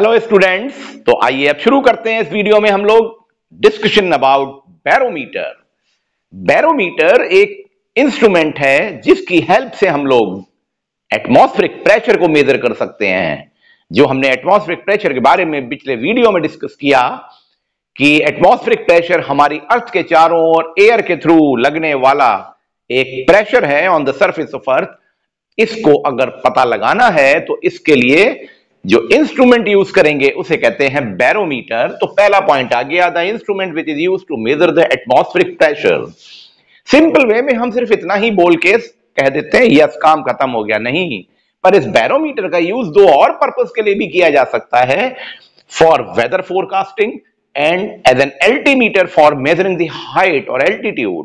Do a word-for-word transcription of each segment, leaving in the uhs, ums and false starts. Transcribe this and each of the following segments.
Hello students, तो आइए अब शुरू करते हैं। इस वीडियो में हम लोग डिस्कशन अबाउट बैरोमीटर। बैरोमीटर एक इंस्ट्रूमेंट है जिसकी हेल्प से हम लोग एटमॉस्फेरिक प्रेशर को मेजर कर सकते हैं। जो हमने एटमॉस्फेरिक प्रेशर के बारे में पिछले वीडियो में डिस्कस किया कि एटमॉस्फेरिक प्रेशर हमारी अर्थ के चारों ओर एयर के थ्रू लगने वाला एक प्रेशर है on the surface of earth. इसको अगर पता लगाना है तो इसके लिए जो इंस्ट्रूमेंट यूज करेंगे उसे कहते हैं बैरोमीटर। तो पहला पॉइंट आ गया, the instrument which is used to measure the atmospheric pressure. Simple way में हम सिर्फ इतना ही बोल के कह देते हैं यस, काम खत्म हो गया, नहीं। पर इस बैरोमीटर का यूज दो और पर्पस के लिए भी किया जा सकता है, for weather forecasting and as an altimeter for measuring the height और एल्टीट्यूड।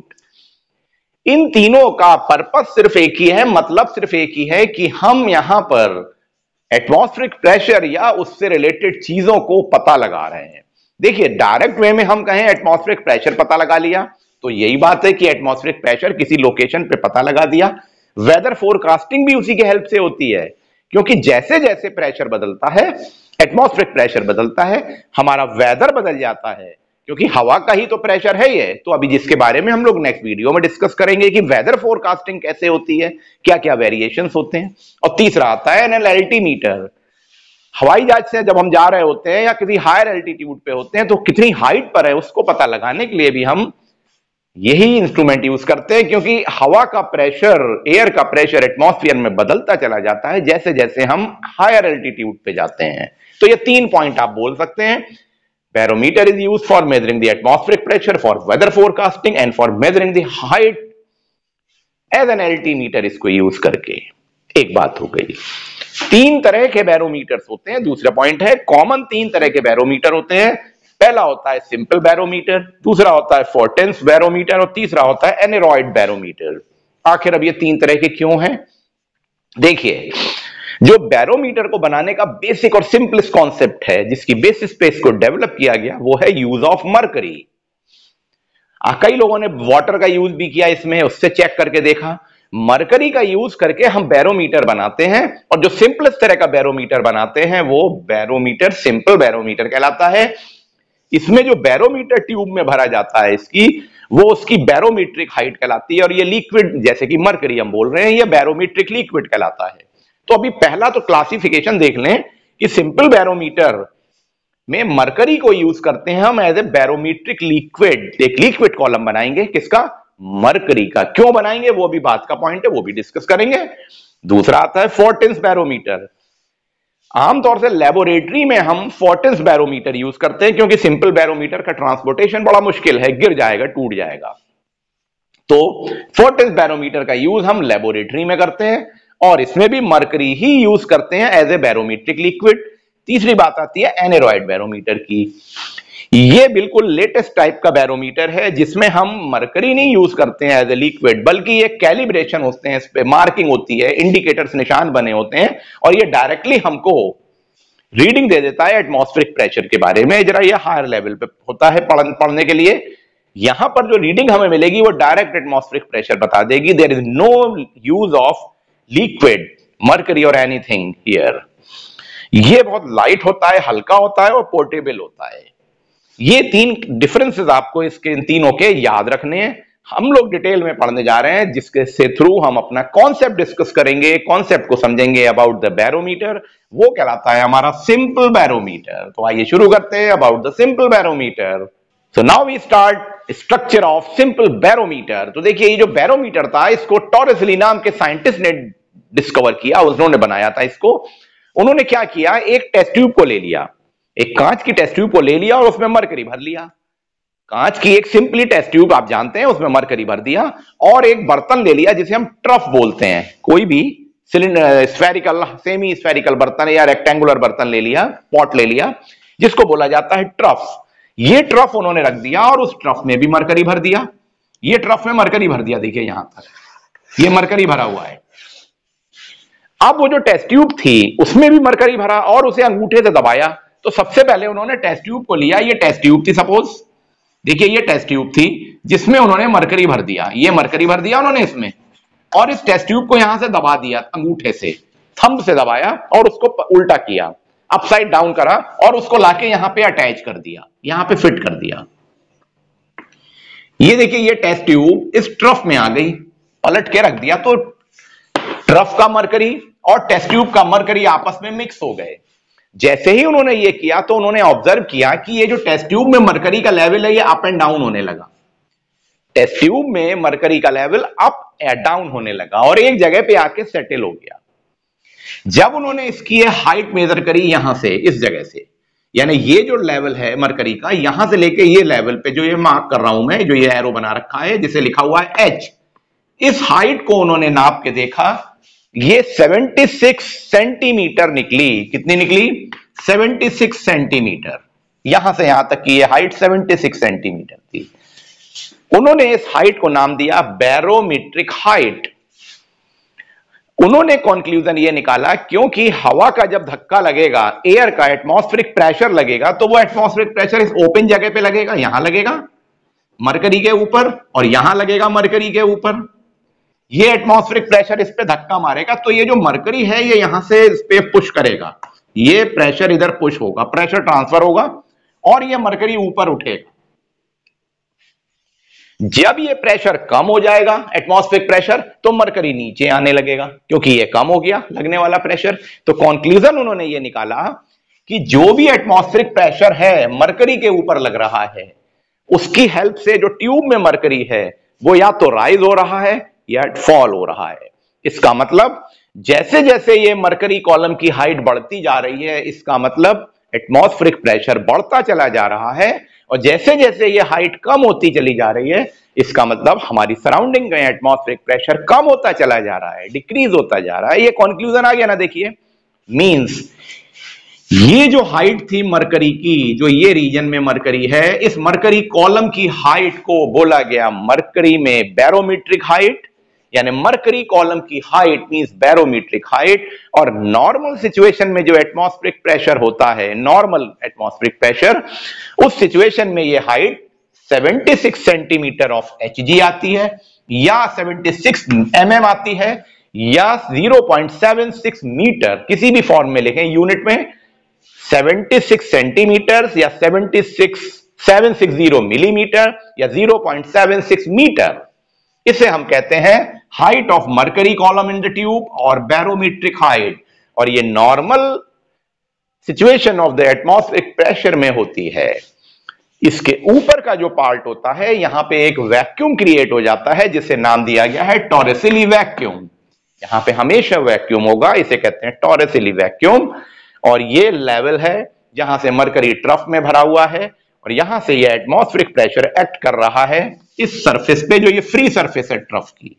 इन तीनों का पर्पस सिर्फ एक ही है, मतलब सिर्फ एक ही है कि हम यहां पर एटमॉस्फेरिक प्रेशर या उससे रिलेटेड चीजों को पता लगा रहे हैं। देखिए, डायरेक्ट वे में हम कहें एटमॉस्फेरिक प्रेशर पता लगा लिया तो यही बात है कि एटमॉस्फेरिक प्रेशर किसी लोकेशन पे पता लगा दिया। वेदर फोरकास्टिंग भी उसी के हेल्प से होती है, क्योंकि जैसे जैसे प्रेशर बदलता है, एटमॉस्फेरिक प्रेशर बदलता है, हमारा वेदर बदल जाता है, क्योंकि हवा का ही तो प्रेशर है ये। तो अभी जिसके बारे में हम लोग नेक्स्ट वीडियो में डिस्कस करेंगे कि वेदर फोरकास्टिंग कैसे होती है, क्या क्या वेरिएशंस होते हैं। और तीसरा आता है एन एल्टीमीटर। हवाई जहाज से जब हम जा रहे होते हैं या किसी हायर एल्टीट्यूड पे होते हैं तो कितनी हाइट पर है उसको पता लगाने के लिए भी हम यही इंस्ट्रूमेंट यूज करते हैं, क्योंकि हवा का प्रेशर, एयर का प्रेशर एटमॉस्फेयर में बदलता चला जाता है जैसे जैसे हम हायर एल्टीट्यूड पे जाते हैं। तो ये तीन पॉइंट आप बोल सकते हैं। Barometer is used for measuring the atmospheric pressure, for weather forecasting and for measuring the height as an altimeter। इसको यूज करके एक बात हो गई। तीन तरह के बैरोमीटर्स होते हैं। दूसरा पॉइंट है, कॉमन तीन तरह के बैरोमीटर होते हैं। पहला होता है सिंपल बैरोमीटर, दूसरा होता है फोर्टेंस बैरोमीटर और तीसरा होता है एनेरॉइड बैरोमीटर। आखिर अब ये तीन तरह के क्यों हैं? देखिए, जो बैरोमीटर को बनाने का बेसिक और सिंपलेस्ट कॉन्सेप्ट है, जिसकी बेसिस पे इसको डेवलप किया गया, वो है यूज ऑफ मरकरी। कई लोगों ने वाटर का यूज भी किया इसमें, उससे चेक करके देखा। मरकरी का यूज करके हम बैरोमीटर बनाते हैं, और जो सिंपलेस्ट तरह का बैरोमीटर बनाते हैं वो बैरोमीटर सिंपल बैरोमीटर कहलाता है। इसमें जो बैरोमीटर ट्यूब में भरा जाता है इसकी, वो उसकी बैरोमीट्रिक हाइट कहलाती है, और ये लिक्विड, जैसे कि मरकरी हम बोल रहे हैं, ये बैरोमीट्रिक लिक्विड कहलाता है। तो अभी पहला तो क्लासिफिकेशन देख लें कि सिंपल बैरोमीटर में मरकरी को यूज करते हैं हम एज ए बैरोमीट्रिक लिक्विड। एक लिक्विड कॉलम बनाएंगे, किसका? मरकरी का। क्यों बनाएंगे वो भी बात का पॉइंट है, वो भी डिस्कस करेंगे। दूसरा आता है फोर्टेंस बैरोमीटर। आमतौर से लेबोरेटरी में हम फोर्टेंस बैरोमीटर यूज करते हैं, क्योंकि सिंपल बैरोमीटर का ट्रांसपोर्टेशन बड़ा मुश्किल है, गिर जाएगा, टूट जाएगा। तो फोर्टेंस बैरोमीटर का यूज हम लेबोरेटरी में करते हैं, और इसमें भी मरकरी ही यूज करते हैं एज ए बैरोमीट्रिक लिक्विड। तीसरी बात आती है एनेरॉइड बैरोमीटर की। ये बिल्कुल लेटेस्ट टाइप का बैरोमीटर है, जिसमें हम मरकरी नहीं यूज करते हैं एज ए लिक्विड, बल्कि ये कैलिब्रेशन होते हैं, इस पे मार्किंग होती है, इंडिकेटर्स, निशान बने होते हैं, और ये डायरेक्टली हमको रीडिंग दे देता है एटमॉस्फेरिक प्रेशर के बारे में। जरा ये हायर लेवल पे होता है पढ़, पढ़ने के लिए। यहां पर जो रीडिंग हमें मिलेगी वो डायरेक्ट एटमॉस्फेरिक प्रेशर बता देगी। There is no use of liquid, mercury और एनीथिंग हियर। ये बहुत लाइट होता है, हल्का होता है और पोर्टेबल होता है। ये तीन डिफरेंसेस आपको इसके इन तीनों के याद रखने हैं। हम लोग डिटेल में पढ़ने जा रहे हैं, जिसके से थ्रू हम अपना कॉन्सेप्ट डिस्कस करेंगे, कॉन्सेप्ट को समझेंगे अबाउट द बैरोमीटर। वो कहलाता है हमारा सिंपल बैरोमीटर। तो आइए शुरू करते हैं about the simple barometer. So now we start structure of simple barometer. तो देखिए, ये जो बैरोमीटर था, इसको टॉरस ली नाम के साइंटिस्ट ने डिस्कवर किया, उन्होंने बनाया था इसको। उन्होंने क्या किया, एक टेस्ट ट्यूब को ले लिया, एक कांच की टेस्ट ट्यूब को ले लिया और उसमें मरकरी भर लिया। कांच की एक सिंपली टेस्ट ट्यूब आप जानते हैं, उसमें मरकरी भर दिया, और एक बर्तन ले लिया जिसे हम ट्रफ बोलते हैं। कोई भी सिलेंडर, स्फेरिकल, सेमी स्फेरिकल बर्तन या रेक्टेंगुलर बर्तन ले लिया, पॉट ले लिया, जिसको बोला जाता है ट्रफ। ये ट्रफ उन्होंने रख दिया और उस ट्रफ में भी मरकरी भर दिया। ये ट्रफ में मरकरी भर दिया, देखिए यहां तक ये मरकरी भरा हुआ है। अब वो जो टेस्ट ट्यूब थी उसमें भी मरकरी भरा और उसे अंगूठे से दबाया। तो सबसे पहले उन्होंने टेस्ट ट्यूब को लिया, ये टेस्ट ट्यूब थी सपोज, देखिए ये टेस्ट ट्यूब थी जिसमें उन्होंने मरकरी भर दिया, ये मरकरी भर दिया उन्होंने इसमें, और इस टेस्ट ट्यूब को यहां से दबा दिया अंगूठे से, थंब से दबाया और उसको उल्टा किया। अपसाइड डाउन करा और उसको लाके यहां पे अटैच कर दिया, यहां पे फिट कर दिया। ये देखिए ये टेस्ट ट्यूब इस ट्रफ में आ गई, पलट के रख दिया तो ट्रफ का मरकरी और टेस्ट ट्यूब का मरकरी आपस में मिक्स हो गए। जैसे ही उन्होंने ये किया तो उन्होंने ऑब्जर्व किया कि ये जो टेस्ट ट्यूब में मरकरी का लेवल है ये अप एंड डाउन होने लगा। टेस्ट ट्यूब में मरकरी का लेवल अप एंड डाउन होने लगा और एक जगह पे आके सेटल हो गया। जब उन्होंने इसकी हाइट मेजर करी यहां से, इस जगह से, यानी ये जो लेवल है मरकरी का, यहां से लेके ये लेवल पे जो ये मार्क कर रहा हूं मैं, जो ये एरो बना रखा है जिसे लिखा हुआ है एच, इस हाइट को उन्होंने नाप के देखा, ये छिहत्तर सेंटीमीटर निकली। कितनी निकली? छिहत्तर सेंटीमीटर। यहां से यहां तक की ये हाइट छिहत्तर सेंटीमीटर थी। उन्होंने इस हाइट को नाम दिया बैरोमीट्रिक हाइट। उन्होंने कंक्लूजन ये निकाला क्योंकि हवा का जब धक्का लगेगा, एयर का एटमॉस्फेरिक प्रेशर लगेगा, तो वो एटमॉस्फेरिक प्रेशर इस ओपन जगह पे लगेगा, यहां लगेगा मरकरी के ऊपर और यहां लगेगा मरकरी के ऊपर। ये एटमॉस्फेरिक प्रेशर इस पे धक्का मारेगा तो ये जो मरकरी है ये यहां से इस पे पुश करेगा, ये प्रेशर इधर पुश होगा, प्रेशर ट्रांसफर होगा और ये मरकरी ऊपर उठेगा। जब ये प्रेशर कम हो जाएगा एटमॉस्फेरिक प्रेशर, तो मरकरी नीचे आने लगेगा क्योंकि ये कम हो गया लगने वाला प्रेशर। तो कंक्लूजन उन्होंने ये निकाला कि जो भी एटमॉस्फेरिक प्रेशर है मरकरी के ऊपर लग रहा है, उसकी हेल्प से जो ट्यूब में मरकरी है वो या तो राइज हो रहा है या फॉल हो रहा है। इसका मतलब जैसे जैसे ये मरकरी कॉलम की हाइट बढ़ती जा रही है, इसका मतलब एटमॉस्फेरिक प्रेशर बढ़ता चला जा रहा है, और जैसे जैसे ये हाइट कम होती चली जा रही है, इसका मतलब हमारी सराउंडिंग का एटमॉस्फेरिक प्रेशर कम होता चला जा रहा है, डिक्रीज होता जा रहा है। ये कंक्लूजन आ गया ना। देखिए मींस ये जो हाइट थी मरकरी की, जो ये रीजन में मरकरी है, इस मरकरी कॉलम की हाइट को बोला गया मरकरी में बैरोमीट्रिक हाइट, यानी मरकरी कॉलम की हाइट मींस बैरोमीट्रिक हाइट। और नॉर्मल सिचुएशन में जो एटमॉस्फेरिक प्रेशर होता है, नॉर्मल एटमॉस्फेरिक प्रेशर, उस सिचुएशन में ये हाइट छिहत्तर सेंटीमीटर ऑफ एचजी आती है या छिहत्तर एमएम आती है या zero point seven six metre, किसी भी फॉर्म में लिखें यूनिट में, छिहत्तर सेंटीमीटर या छिहत्तर सात सौ साठ मिलीमीटर या zero point seven six metre. इसे हम कहते हैं height of mercury column in the tube और बैरोमीट्रिक हाइट। और ये normal situation of the atmospheric pressure में होती है। इसके ऊपर का जो पार्ट होता है, यहां पे एक वैक्यूम क्रिएट हो जाता है जिसे नाम दिया गया है टॉरसिली वैक्यूम। यहां पे हमेशा वैक्यूम होगा, इसे कहते हैं टॉरसिली वैक्यूम। और ये लेवल है जहां से मरकरी ट्रफ में भरा हुआ है और यहां से ये एटमॉस्फेरिक प्रेशर एक्ट कर रहा है इस सरफेस पे, जो ये फ्री सरफेस है ट्रफ की।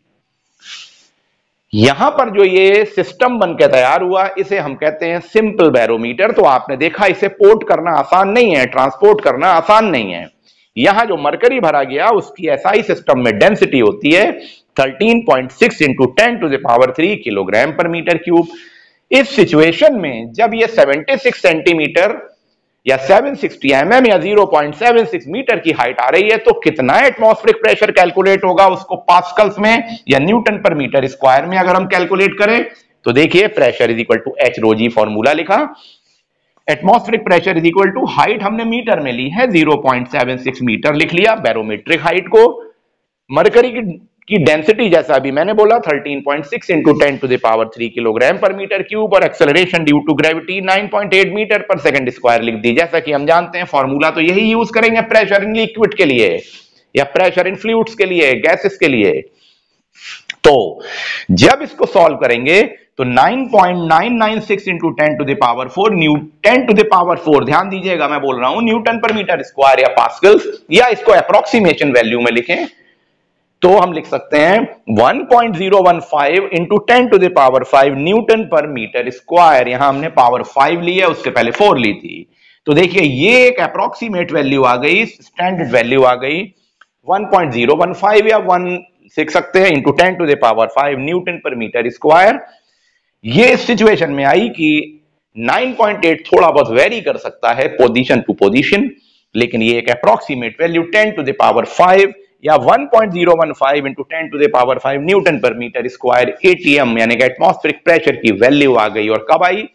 यहां पर जो ये सिस्टम बनकर तैयार हुआ, इसे हम कहते हैं सिंपल बैरोमीटर। तो आपने देखा इसे पोर्ट करना आसान नहीं है, ट्रांसपोर्ट करना आसान नहीं है। यहां जो मरकरी भरा गया उसकी एसआई सिस्टम में डेंसिटी होती है thirteen point six into ten to the power three kilogram per metre cube. इस सिचुएशन में जब ये छिहत्तर सेंटीमीटर या सात सौ साठ एमएम या zero point seven six metre की हाइट आ रही है, तो कितना एटमॉस्फेरिक प्रेशर कैलकुलेट होगा उसको पास्कल्स में या न्यूटन पर मीटर स्क्वायर में अगर हम कैलकुलेट करें तो देखिए pressure is equal to H rho g, formula लिखा, atmospheric pressure is equal to height हमने मीटर में ली है zero point seven six metre लिख लिया, बैरोमेट्रिक हाइट को, मरकरी की की डेंसिटी जैसा अभी मैंने बोला thirteen point six into ten to the power three kilogram per metre cube, और acceleration due to gravity nine point eight metre per second square लिख दी। जैसा कि हम जानते हैं फॉर्मूला तो यही यूज करेंगे प्रेशर इन लिक्विड के लिए या प्रेशर इन फ्लूइड्स के लिए, गैसेस के लिए। तो जब इसको सॉल्व करेंगे तो nine point nine nine six into ten to the power four न्यू ten to the power four, ध्यान दीजिएगा मैं बोल रहा हूं न्यूटन पर मीटर स्क्वायर या पास्कल्स, या इसको अप्रोक्सीमेशन वैल्यू में लिखें तो हम लिख सकते हैं one point zero one five into ten to the power five newton per metre square. यहां हमने पावर फाइव ली है, उससे पहले फोर ली थी। तो देखिए ये एक अप्रोक्सीमेट वैल्यू आ गई, स्टैंडर्ड वैल्यू आ गई one point zero one five या वन लिख सकते हैं into ten to the power five newton per metre square. ये इस सिचुएशन में आई कि नाइन पॉइंट एट थोड़ा बहुत वेरी कर सकता है पोजीशन टू पोजीशन, लेकिन ये एक approximate value ten to the power five या one point zero one five into ten to the power five newton per metre square ATM यानी कि एटमॉस्फेरिक प्रेशर की वैल्यू आ गई। और कब आई?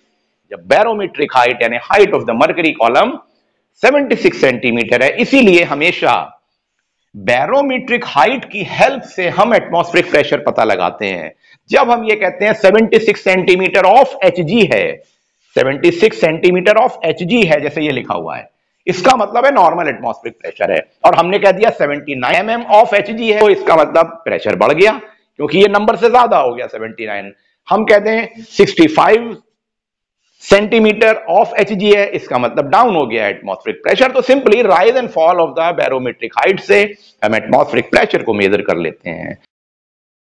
जब बैरोमीट्रिक हाइट यानी height of the mercury column छिहत्तर सेंटीमीटर है। इसीलिए हमेशा बैरोमीट्रिक हाइट की हेल्प से हम एटमॉस्फेरिक प्रेशर पता लगाते हैं। जब हम ये कहते हैं छिहत्तर सेंटीमीटर ऑफ एचजी है, छिहत्तर सेंटीमीटर ऑफ एचजी है जैसे ये लिखा हुआ है, इसका मतलब है नॉर्मल एटमॉस्फेरिक प्रेशर है। और हमने कह दिया उन्यासी एम एम ऑफ एचजी है, तो इसका मतलब प्रेशर बढ़ गया क्योंकि ये नंबर से ज्यादा हो गया उन्यासी। हम कहते हैं पैंसठ सेंटीमीटर ऑफ एचजी है, इसका मतलब डाउन हो गया एटमॉस्फेरिक प्रेशर। तो simply rise and fall of the barometric height से हम एटमॉस्फेरिक प्रेशर को मेजर कर लेते हैं।